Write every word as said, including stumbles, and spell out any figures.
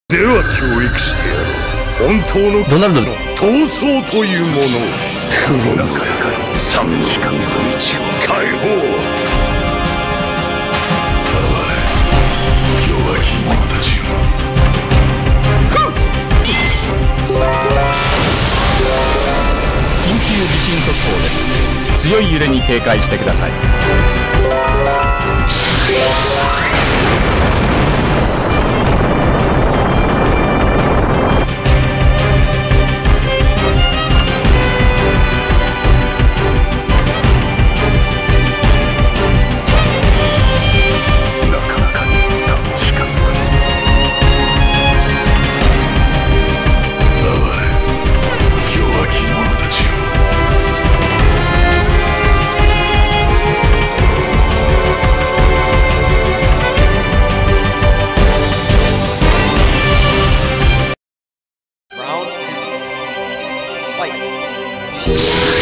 では教育してやろう。本当のドナルドの闘争というものを。クロノ三の日本一を解放。弱き者たちよ。 緊急地震速報です。強い揺れに警戒してください。 Fight.